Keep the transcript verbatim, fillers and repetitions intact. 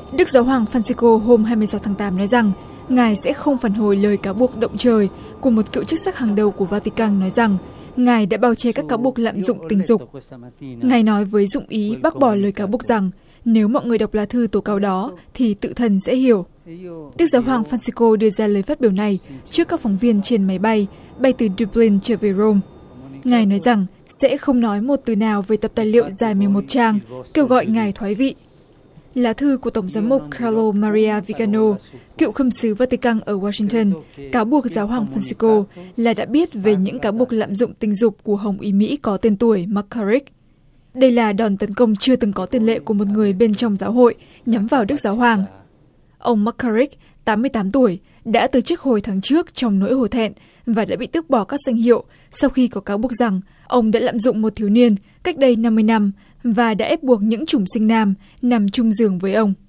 Đức Giáo hoàng Francisco hôm hai mươi sáu tháng tám nói rằng Ngài sẽ không phản hồi lời cáo buộc động trời của một cựu chức sắc hàng đầu của Vatican nói rằng Ngài đã bao che các cáo buộc lạm dụng tình dục. Ngài nói với dụng ý bác bỏ lời cáo buộc rằng nếu mọi người đọc lá thư tố cáo đó thì tự thần sẽ hiểu. Đức Giáo hoàng Francisco đưa ra lời phát biểu này trước các phóng viên trên máy bay bay từ Dublin trở về Rome. Ngài nói rằng sẽ không nói một từ nào về tập tài liệu dài mười một trang kêu gọi Ngài thoái vị. Lá thư của Tổng giám mục Carlo Maria Vigano, cựu khâm sứ Vatican ở Washington, cáo buộc Giáo hoàng Francisco là đã biết về những cáo buộc lạm dụng tình dục của Hồng y Mỹ có tên tuổi McCarrick. Đây là đòn tấn công chưa từng có tiền lệ của một người bên trong giáo hội nhắm vào Đức Giáo hoàng. Ông McCarrick, tám mươi tám tuổi, đã từ chức hồi tháng trước trong nỗi hổ thẹn và đã bị tước bỏ các danh hiệu sau khi có cáo buộc rằng ông đã lạm dụng một thiếu niên cách đây năm mươi năm và đã ép buộc những chủng sinh nam nằm chung giường với ông.